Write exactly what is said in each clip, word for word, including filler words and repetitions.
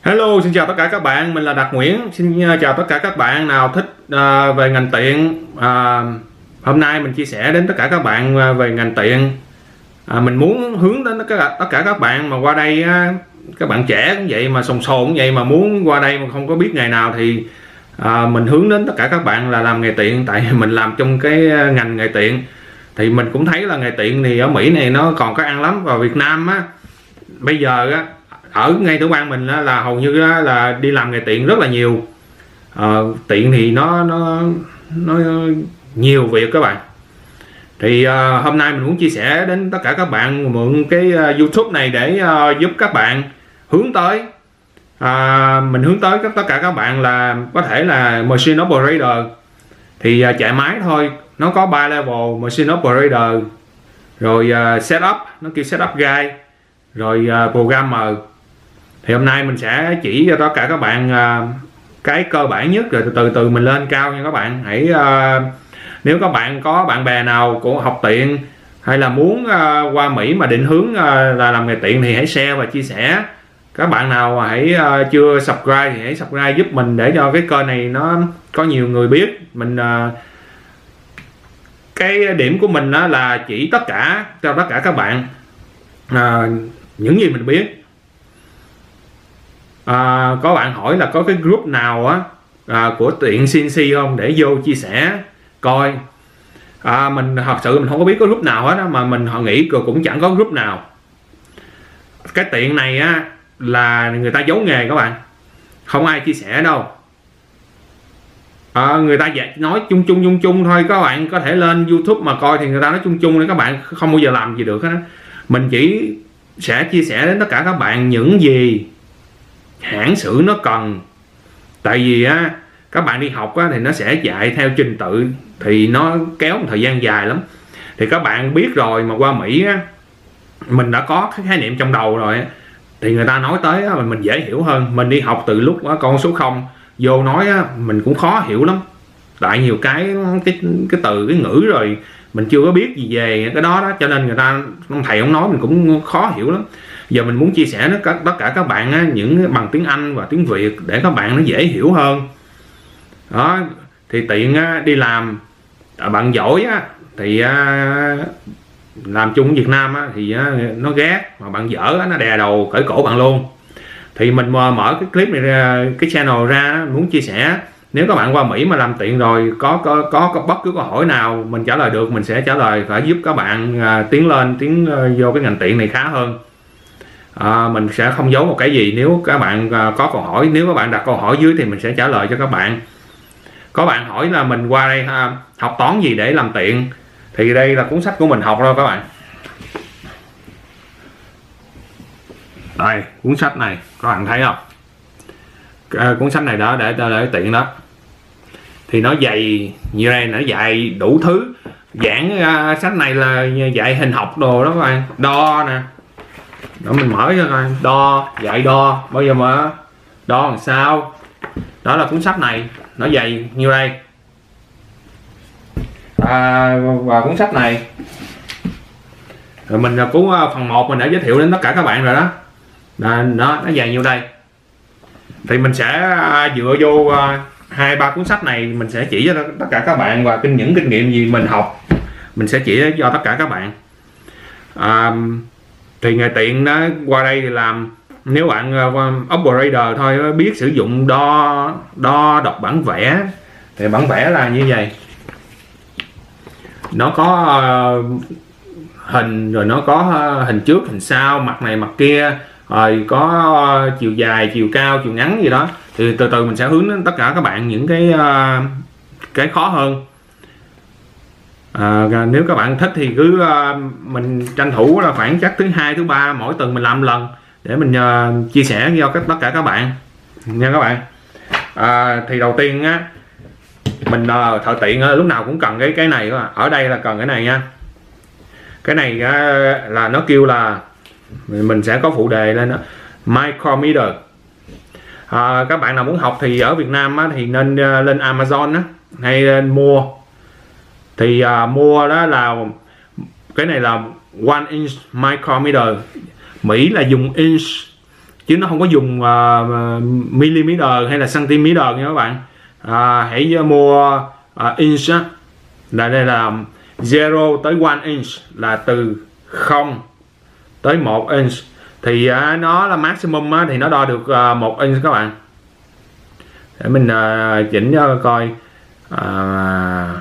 Hello, xin chào tất cả các bạn, mình là Đạt Nguyễn. Xin chào tất cả các bạn nào thích uh, về ngành tiện. uh, Hôm nay mình chia sẻ đến tất cả các bạn uh, về ngành tiện. uh, Mình muốn hướng đến tất cả, tất cả các bạn mà qua đây, uh, các bạn trẻ cũng vậy mà sồn sồn cũng vậy mà muốn qua đây mà không có biết nghề nào thì uh, mình hướng đến tất cả các bạn là làm nghề tiện. Tại mình làm trong cái ngành nghề tiện thì mình cũng thấy là nghề tiện thì ở Mỹ này nó còn có ăn lắm. Và Việt Nam á, bây giờ á, ở ngay tiểu bang mình là hầu như là đi làm nghề tiện rất là nhiều. ờ, Tiện thì nó nó nó nhiều việc các bạn. Thì uh, hôm nay mình muốn chia sẻ đến tất cả các bạn mượn cái uh, YouTube này để uh, giúp các bạn hướng tới uh, mình hướng tới tất cả các bạn là có thể là machine operator. Thì uh, chạy máy thôi, nó có ba level: machine operator, rồi uh, setup, nó kêu setup guy, rồi uh, programmer. Thì hôm nay mình sẽ chỉ cho tất cả các bạn uh, cái cơ bản nhất, rồi từ từ từ mình lên cao nha các bạn. Hãy uh, nếu các bạn có bạn bè nào cũng học tiện hay là muốn uh, qua Mỹ mà định hướng uh, là làm nghề tiện thì hãy share và chia sẻ. Các bạn nào hãy uh, chưa subscribe thì hãy subscribe giúp mình để cho cái kênh này nó có nhiều người biết. Mình uh, cái điểm của mình uh, là chỉ tất cả cho tất cả các bạn uh, những gì mình biết. À, có bạn hỏi là có cái group nào á à, của tiện xê en xê không để vô chia sẻ coi. à, Mình thật sự mình không có biết có group nào hết á, mà mình họ nghĩ cũng chẳng có group nào. Cái tiện này á là người ta giấu nghề các bạn, không ai chia sẻ đâu. à, Người ta nói chung chung chung chung thôi. Các bạn có thể lên YouTube mà coi thì người ta nói chung chung nên các bạn không bao giờ làm gì được hết á. Mình chỉ sẽ chia sẻ đến tất cả các bạn những gì hãng xưởng nó cần. Tại vì á, các bạn đi học á, thì nó sẽ dạy theo trình tự thì nó kéo một thời gian dài lắm. Thì các bạn biết rồi mà qua Mỹ á, mình đã có cái khái niệm trong đầu rồi á, thì người ta nói tới á, mình dễ hiểu hơn. Mình đi học từ lúc á, con số không vô nói á, mình cũng khó hiểu lắm. Tại nhiều cái cái cái từ cái ngữ rồi mình chưa có biết gì về cái đó đó, cho nên người ta thầy ông nói mình cũng khó hiểu lắm. Giờ mình muốn chia sẻ với tất cả các bạn á, những bằng tiếng Anh và tiếng Việt để các bạn nó dễ hiểu hơn. Đó thì tiện á, đi làm à, bạn giỏi á, thì à, làm chung Việt Nam á, thì á, nó ghét, mà bạn dở á, nó đè đầu cởi cổ bạn luôn. Thì mình mở cái clip này ra, cái channel ra muốn chia sẻ. Nếu các bạn qua Mỹ mà làm tiện rồi có có có, có bất cứ câu hỏi nào mình trả lời được mình sẽ trả lời, phải giúp các bạn à, tiến lên tiến à, vô cái ngành tiện này khá hơn. À, mình sẽ không giấu một cái gì. Nếu các bạn à, có câu hỏi, nếu các bạn đặt câu hỏi dưới thì mình sẽ trả lời cho các bạn. Có bạn hỏi là mình qua đây à, học toán gì để làm tiện, thì đây là cuốn sách của mình học thôi các bạn. Đây cuốn sách này các bạn thấy không? À, cuốn sách này đó để để, để tiện đó. Thì nó dày như đây, nó dạy đủ thứ. Giảng à, sách này là dạy hình học đồ đó các bạn. Đo nè, đó mình mở cho coi, đo, dạy đo bao giờ mà đo làm sao. Đó là cuốn sách này, nó dày như đây. À, và cuốn sách này rồi mình cuốn phần một mình đã giới thiệu đến tất cả các bạn rồi đó. Đó, nó nó dày như đây. Thì mình sẽ dựa vô hai ba cuốn sách này, mình sẽ chỉ cho tất cả các bạn và kinh những kinh nghiệm gì mình học mình sẽ chỉ cho tất cả các bạn. À, thì nghề tiện đó qua đây thì làm, nếu bạn uh, operator thôi biết sử dụng đo đo đọc bản vẽ, thì bản vẽ là như vậy. Nó có uh, hình, rồi nó có uh, hình trước hình sau, mặt này mặt kia, rồi có uh, chiều dài chiều cao chiều ngắn gì đó. Thì từ từ mình sẽ hướng đến tất cả các bạn những cái uh, cái khó hơn. À, nếu các bạn thích thì cứ uh, mình tranh thủ là khoảng chắc thứ hai thứ ba mỗi tuần mình làm một lần để mình uh, chia sẻ cho tất cả các bạn nha các bạn. À, thì đầu tiên á, mình uh, thợ tiện uh, lúc nào cũng cần cái cái này. Ở đây là cần cái này nha. Cái này uh, là nó kêu là mình sẽ có phụ đề lên đó, micrometer. À, các bạn nào muốn học thì ở Việt Nam á, thì nên uh, lên Amazon á, hay lên mua. Thì uh, mua đó là cái này là one inch micrometer. Mỹ là dùng inch, chứ nó không có dùng uh, mm hay là cm nha các bạn. À, hãy mua uh, inch á, là đây là zero tới one inch, là từ không tới một inch, thì uh, nó là maximum á, thì nó đo được uh, một inch các bạn. Để mình uh, chỉnh cho coi uh,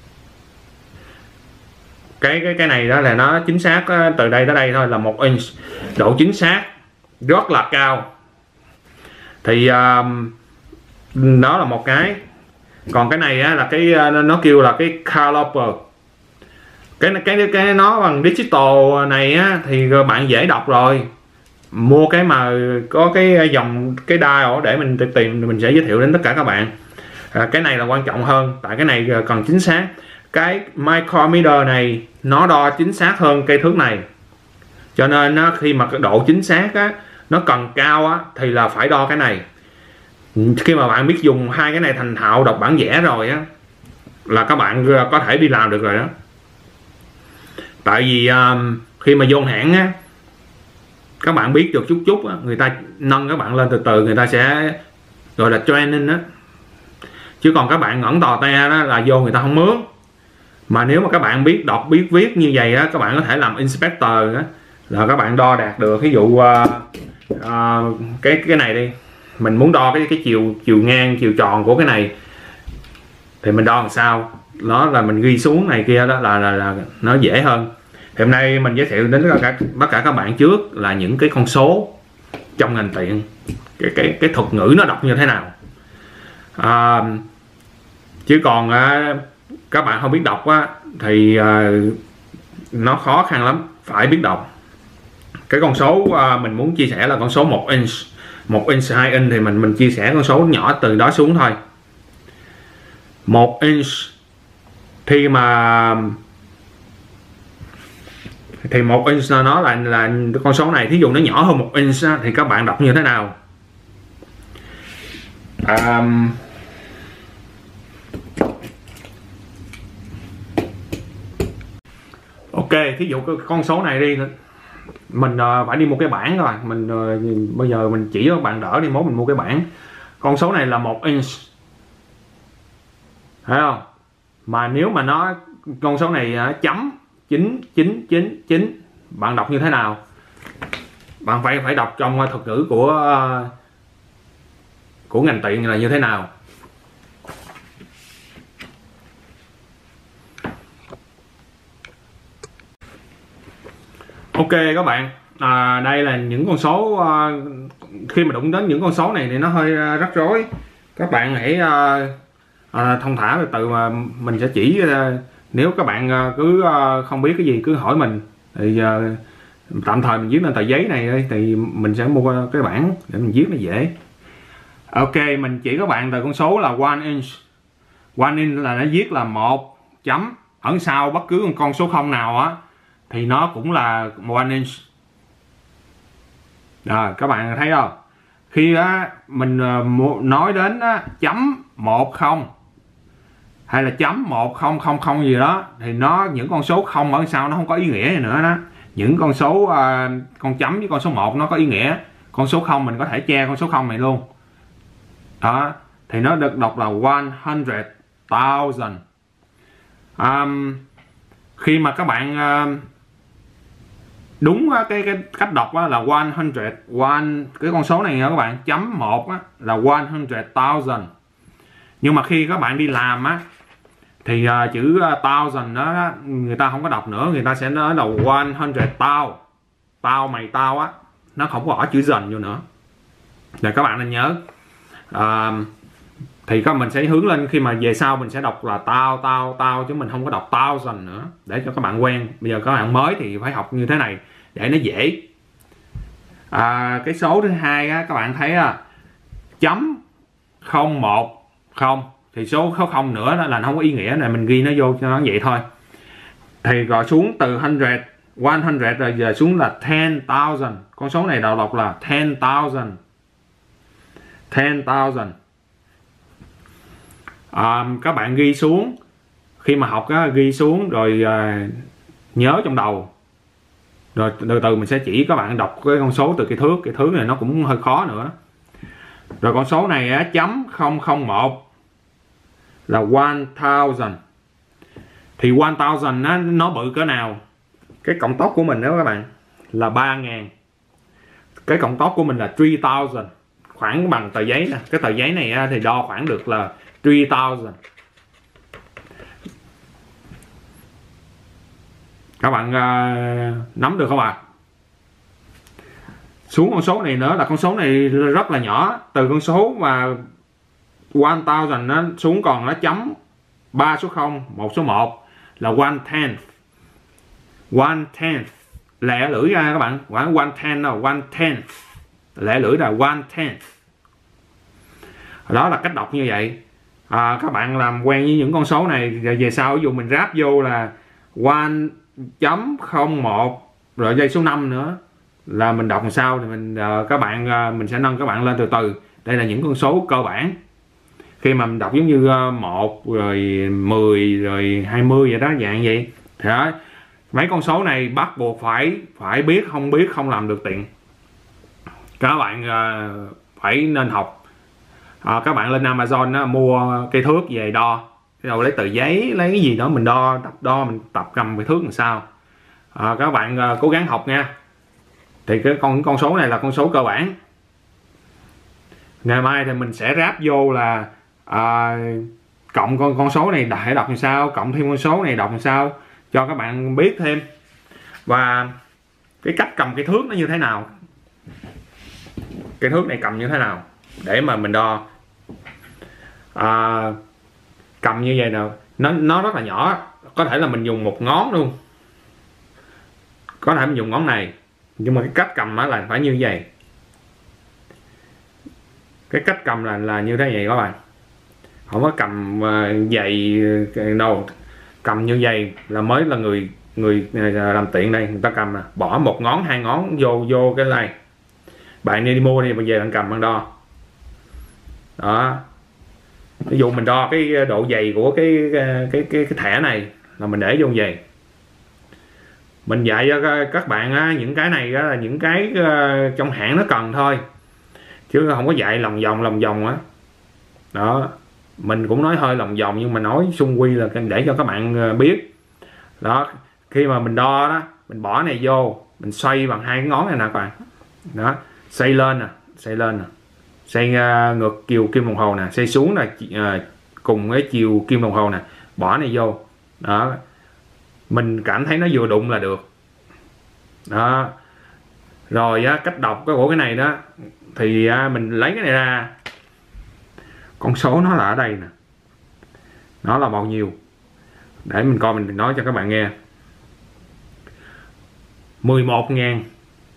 cái cái cái này đó là nó chính xác uh, từ đây tới đây thôi là một inch, độ chính xác rất là cao. Thì uh, đó là một cái. Còn cái này á, là cái nó kêu là cái caliper. Cái cái cái nó bằng digital này á, thì bạn dễ đọc rồi. Mua cái mà có cái dòng cái dial để mình tìm, mình sẽ giới thiệu đến tất cả các bạn. À, cái này là quan trọng hơn, tại cái này còn chính xác. Cái micrometer này nó đo chính xác hơn cây thước này, cho nên á, khi mà cái độ chính xác á, nó cần cao á, thì là phải đo cái này. Khi mà bạn biết dùng hai cái này thành thạo, đọc bản vẽ rồi á, là các bạn có thể đi làm được rồi đó. Tại vì um, khi mà vô hãng á, các bạn biết được chút chút á, người ta nâng các bạn lên từ từ, người ta sẽ gọi là training á. Chứ còn các bạn ngẩn tò te đó là vô người ta không mướn. Mà nếu mà các bạn biết đọc biết viết như vậy á, các bạn có thể làm inspector á, là các bạn đo đạt được. Ví dụ uh, uh, cái cái này đi, mình muốn đo cái cái chiều chiều ngang chiều tròn của cái này thì mình đo làm sao, đó là mình ghi xuống này kia, đó là là, là nó dễ hơn. Thì hôm nay mình giới thiệu đến tất cả tất cả các bạn trước là những cái con số trong ngành điện, cái cái cái thuật ngữ nó đọc như thế nào. À, chứ còn à, các bạn không biết đọc á, thì à, nó khó khăn lắm, phải biết đọc. Cái con số à, mình muốn chia sẻ là con số một inch, một inch, hai inch thì mình mình chia sẻ con số nhỏ từ đó xuống thôi. Một inch thì mà thì một inch nó là là con số này, thí dụ nó nhỏ hơn một inch á, thì các bạn đọc như thế nào? À, ok, thí dụ con số này đi, mình uh, phải đi mua cái bảng rồi, mình uh, bây giờ mình chỉ cho bạn đỡ đi, mốt mình mua cái bảng. Con số này là một inch, thấy không? Mà nếu mà nó con số này uh, chấm chín chín chín chín, bạn đọc như thế nào? Bạn phải phải đọc trong uh, thuật ngữ của uh, của ngành điện là như thế nào? Ok các bạn, à, đây là những con số. À, khi mà đụng đến những con số này thì nó hơi à, rắc rối. Các bạn hãy à, à, thông thả từ từ mà mình sẽ chỉ. À, nếu các bạn à, cứ à, không biết cái gì cứ hỏi mình, thì à, tạm thời mình viết lên tờ giấy này thì mình sẽ mua cái bảng để mình viết nó dễ. Ok, mình chỉ các bạn từ con số là one inch. One inch là nó viết là một chấm, ở sau bất cứ con số không nào á thì nó cũng là one inch. Rồi các bạn thấy không? Khi á, mình nói đến á, chấm một không hay là chấm một không không không gì đó, thì nó những con số không ở sau nó không có ý nghĩa gì nữa đó. Những con số uh, con chấm với con số một nó có ý nghĩa. Con số không mình có thể che con số không này luôn. Đó, thì nó được đọc là one hundred thousand. Um, khi mà các bạn uh, đúng cái, cái cách đọc là one hundred, one, cái con số này nha các bạn, chấm một là one hundred thousand. Nhưng mà khi các bạn đi làm á, thì uh, chữ uh, thousand đó người ta không có đọc nữa, người ta sẽ nói là one hundred tao, tao mày tao á, nó không có bỏ chữ dần vô nữa. Để các bạn nên nhớ. Uh, thì các mình sẽ hướng lên, khi mà về sau mình sẽ đọc là tao tao tao, chứ mình không có đọc thousand nữa, để cho các bạn quen. Bây giờ các bạn mới thì phải học như thế này để nó dễ. À, cái số thứ hai á, các bạn thấy á, chấm không một không thì số không nữa đó là nó không có ý nghĩa, này mình ghi nó vô cho nó vậy thôi. Thì gọi xuống từ hundred, one hundred rồi giờ xuống là ten thousand. Con số này đầu đọc là ten thousand, ten thousand. À, các bạn ghi xuống, khi mà học á, ghi xuống rồi à, nhớ trong đầu. Rồi từ từ mình sẽ chỉ các bạn đọc cái con số từ cái thước. Cái thước này nó cũng hơi khó nữa. Rồi con số này á, chấm không không một là one thousand. Thì one thousand á, nó bự cỡ nào? Cái cộng tốc của mình đó các bạn là ba ngàn. Cái cộng tốc của mình là three thousand, khoảng bằng tờ giấy nè. Cái tờ giấy này á, thì đo khoảng được là three thousand. Các bạn uh, nắm được không ạ? À? Xuống con số này nữa là con số này rất là nhỏ. Từ con số mà one thousand nó xuống còn nó chấm ba số không, một số một là one tenth. One tenth lẻ lưỡi ra các bạn. One tenth đâu, one tenth lẻ lưỡi là one tenth. Đó là cách đọc như vậy. À, các bạn làm quen với những con số này về sau ví dụ mình ráp vô là one chấm không một rồi dây số năm nữa là mình đọc làm sao thì mình uh, các bạn uh, mình sẽ nâng các bạn lên từ từ. Đây là những con số cơ bản. Khi mà mình đọc giống như uh, một rồi mười rồi hai mươi vậy đó, dạng vậy thì đó, mấy con số này bắt buộc phải phải biết, không biết không làm được tiền. Các bạn uh, phải nên học. À, các bạn lên Amazon đó, mua cây thước về đo, rồi lấy tờ giấy lấy cái gì đó mình đo, tập đo mình tập cầm cái thước làm sao. À, các bạn uh, cố gắng học nha. Thì cái con con số này là con số cơ bản. Ngày mai thì mình sẽ ráp vô là à, cộng con con số này hãy đọc làm sao, cộng thêm con số này đọc làm sao cho các bạn biết thêm. Và cái cách cầm cái thước nó như thế nào, cái thước này cầm như thế nào để mà mình đo. À, cầm như vậy nào, nó nó rất là nhỏ, có thể là mình dùng một ngón luôn, có thể mình dùng ngón này, nhưng mà cái cách cầm á là phải như vậy. Cái cách cầm là là như thế này các bạn, không có cầm uh, dày đâu, cầm như vậy là mới là người người làm tiện. Đây người ta cầm là bỏ một ngón hai ngón vô vô cái này. Bạn đi, đi mua đi, bây giờ bạn cầm bạn đo đó. Ví dụ mình đo cái độ dày của cái cái cái cái thẻ này là mình để vô vậy. Mình dạy cho các bạn á, những cái này á, là những cái uh, trong hãng nó cần thôi, chứ không có dạy lòng vòng lòng vòng á. Đó, mình cũng nói hơi lòng vòng nhưng mà nói xung quy là để cho các bạn biết. Đó, khi mà mình đo đó, mình bỏ này vô, mình xoay bằng hai cái ngón này nè các bạn. Đó, xoay lên nè, xoay lên nè, xoay uh, ngược chiều kim đồng hồ nè, xoay xuống là uh, cùng với chiều kim đồng hồ nè, bỏ này vô. Đó, mình cảm thấy nó vừa đụng là được. Đó, rồi á, cách đọc cái của cái này đó thì à, mình lấy cái này ra, con số nó là ở đây nè, nó là bao nhiêu để mình coi, mình nói cho các bạn nghe. Mười một ngàn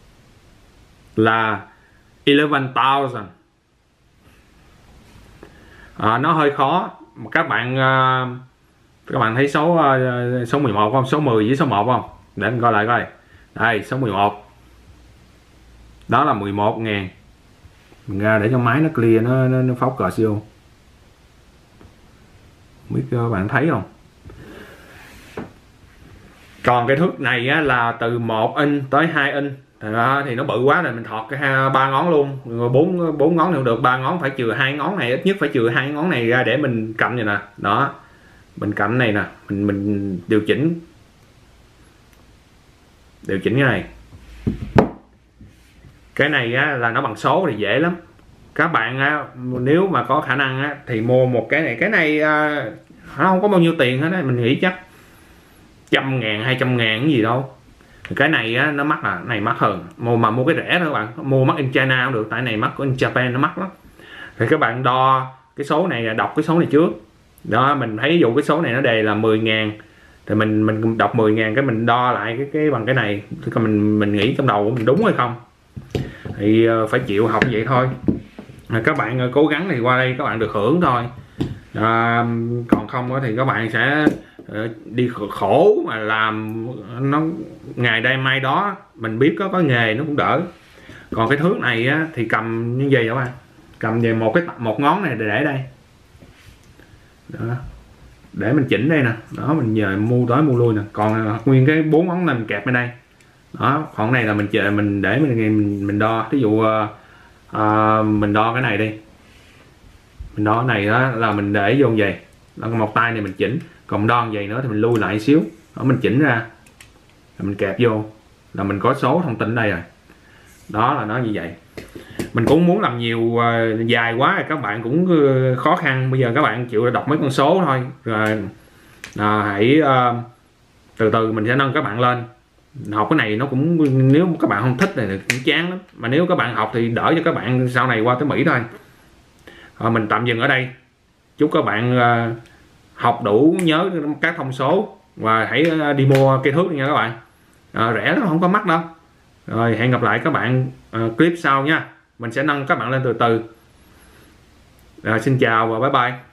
là eleven thousand. À, nó hơi khó mà các bạn à, các bạn thấy số à, số mười một không, số mười với số một không, để mình coi lại coi. Đây số mười một đó là mười một ngàn. Mình ra để cho máy nó clear, nó nó, nó focus vô, biết các bạn thấy không. Còn cái thước này á, là từ một inch tới hai inch thì, đó, thì nó bự quá rồi mình thọt cái ba ngón luôn, rồi bốn bốn ngón không được, ba ngón phải trừ hai ngón này, ít nhất phải trừ hai ngón này ra để mình cầm vậy nè. Đó, mình cầm này nè, mình mình điều chỉnh điều chỉnh cái này. Cái này á, là nó bằng số thì dễ lắm. Các bạn á, nếu mà có khả năng á, thì mua một cái này. Cái này à, nó không có bao nhiêu tiền hết á, mình nghĩ chắc trăm ngàn hai trăm ngàn cái gì đâu. Cái này á, nó mắc, à cái này mắc hơn. Mua mà mua cái rẻ thôi các bạn, mua mắc in China cũng được, tại này mắc của in Japan nó mắc lắm. Thì các bạn đo cái số này, đọc cái số này trước. Đó, mình thấy ví dụ cái số này nó đề là mười ngàn thì mình mình đọc mười ngàn cái mình đo lại cái cái bằng cái này, thì mình mình nghĩ trong đầu của mình đúng hay không. Thì uh, phải chịu học vậy thôi. À, các bạn uh, cố gắng thì qua đây các bạn được hưởng thôi. À, còn không thì các bạn sẽ uh, đi khổ mà làm nó ngày đây mai đó. Mình biết có có nghề nó cũng đỡ. Còn cái thước này á, thì cầm như vậy các bạn, cầm về một cái một ngón này để đây. Đó, để mình chỉnh đây nè. Đó, mình nhờ mua tới mua lui nè. Còn uh, nguyên cái bốn ngón này mình kẹp bên đây. Đó, khoảng này là mình chờ mình để mình mình, mình đo, ví dụ uh, uh, mình đo cái này đi, mình đo cái này đó là mình để vô vậy, là một tay này mình chỉnh, còn đo vậy nữa thì mình lui lại xíu, đó mình chỉnh ra, mình kẹp vô là mình có số thông tin ở đây rồi. Đó là nó như vậy. Mình cũng muốn làm nhiều uh, dài quá rồi các bạn cũng uh, khó khăn, bây giờ các bạn chịu đọc mấy con số thôi, rồi uh, hãy uh, từ từ mình sẽ nâng các bạn lên. Học cái này nó cũng, nếu các bạn không thích thì cũng chán lắm, mà nếu các bạn học thì đỡ cho các bạn sau này qua tới Mỹ thôi. Rồi mình tạm dừng ở đây. Chúc các bạn uh, học đủ nhớ các thông số và hãy uh, đi mua cây thước nha các bạn. Uh, rẻ lắm, không có mắc đâu. Rồi hẹn gặp lại các bạn uh, clip sau nha. Mình sẽ nâng các bạn lên từ từ. Rồi, xin chào và bye bye.